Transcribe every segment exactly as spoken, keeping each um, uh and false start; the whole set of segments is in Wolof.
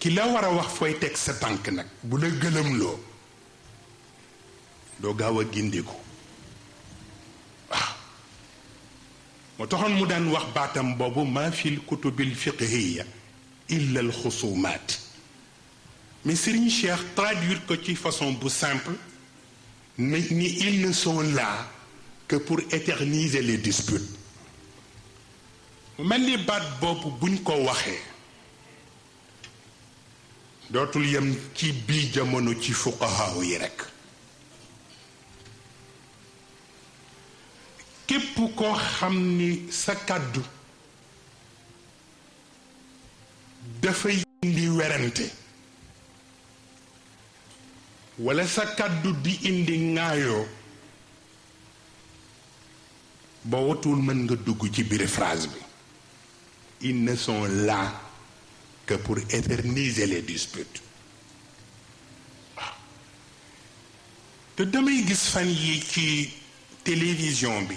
ki la war a wax fooy teg sa tànk nag bu la gëlëmloo doo gaaw a gindiku waaw moo taxoon mu daan wax baatam boobu maa fil kutubil fiqhiya illa al xusumaat mais Serigne Cheikh traduire ko ci façon bu simple ni ni ils ne sont là que pour éterniser les disputes mu mel ni baat boobu buñ ko waxee dootul yem ci bii jamono ci fuqahaa yi rekk képp koo xam ni sa kàddu dafay indi werante walla sa kàddu di indi ŋaayoo ba watul mën nga dugg ci biir phrase bi ils ne sont là que pour éterniser les disputes waaw te damay gis fan yi ci télévision bi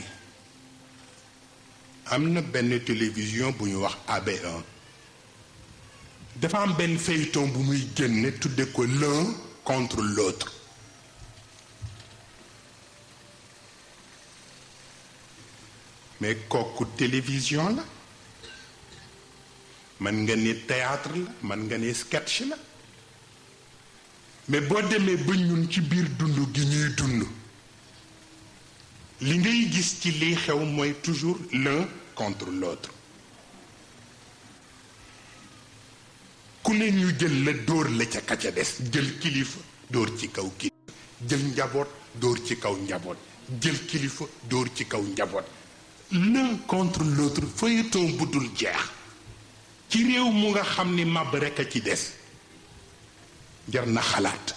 am na benn télévision bu ñu wax A B un dafa am benn feuilleton bu muy génne tudde ko l'un contre l'autre mais kooku télévision la man nga ni théâtre la man nga ni sketch la mais boo demee ba ñun ci biir dund gi ñuy dund li ngay gis ci liy xew mooy toujours l'un contre l'autre ku ne ñu jël la dóor la ca ka ca des jël kilifa dóor ci kaw kilifa jël njaboot dóor ci kaw njaboot jël kilifa dóor ci kaw njaboot l'un contre l'autre feuilleton bu dul jeex ci réew mu nga xam ni màbb rekk a ci des jar na xalaat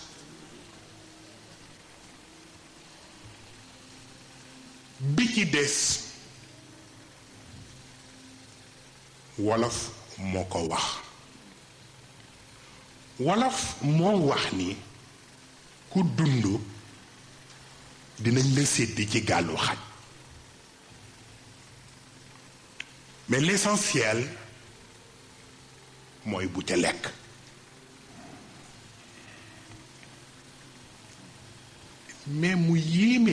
bi ci des wolof moo ko wax wolof moo wax ni ku dund dinañ la sédd ci gàllu xaj mais l'essentiel mooy bu ca lekk mais mu yéeme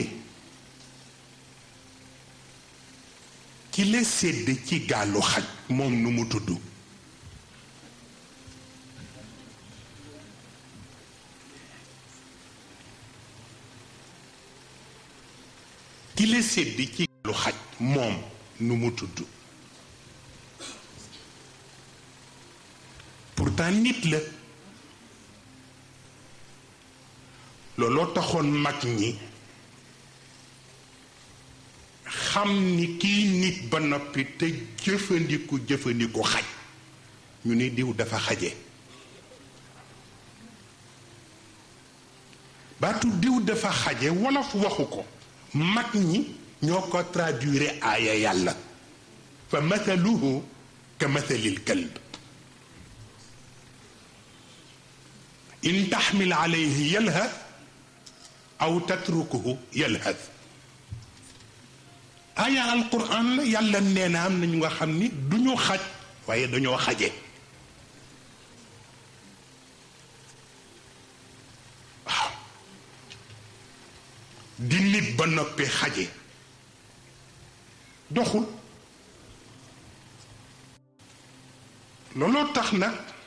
ki la sédd ci gàllu xaj moom nu mu tudd ki la sédd ci gàllu xaj moom nu mu tudd pourtant nit la looloo taxoon mag ñi xam ni kii nit ba noppi te jëfandiku jëfandiku xaj ñu ni diw dafa xaje baatu diw dafa xaje wolof waxu ko mag ñi ñoo ko traduire aaya yàlla fa mathaluhu ka mathalil kalb in taxmil alayhi yalhath aw tatrukuhu yalhath aya alquran la yàlla nee na am na ñu nga xam ni duñu xaj waaye dañoo xaje waaw di nit ba noppi xaje doxul looloo tax nag